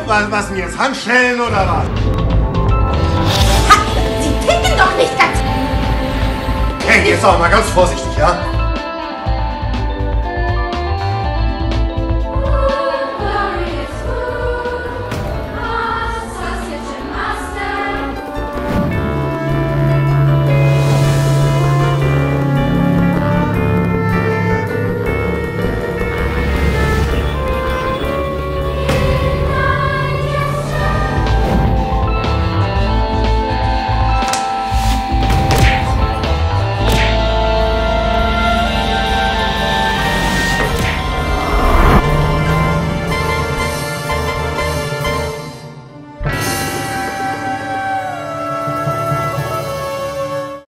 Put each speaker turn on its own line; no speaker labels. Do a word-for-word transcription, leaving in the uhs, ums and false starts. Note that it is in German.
Was, was denn jetzt? Handschellen oder was?
Ha, Sie ticken doch nicht ganz...
Hey, jetzt auch mal ganz vorsichtig, ja?